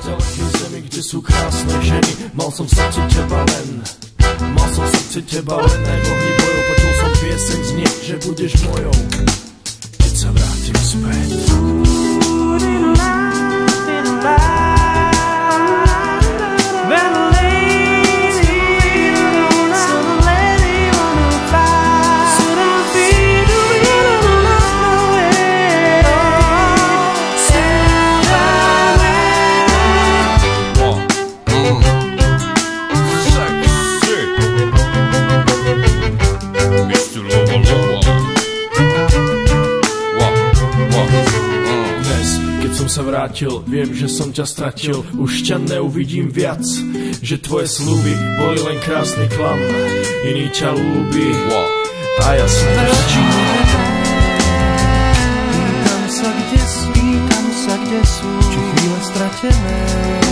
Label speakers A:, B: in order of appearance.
A: ďalekej zemi, kde sú krásne ženy. Mal som v srdci teba len, aj bohy bojov. Počul som pieseň znie, že budeš mojou, keď sa vrátim späť. Sa vrátil, viem, že som ťa stratil, už ťa neuvidím viac, že tvoje sľuby boli len krásny klam, iný ťa ľúbi a ja som večný.
B: Pýtam sa, kde sú, či chvíle stratené.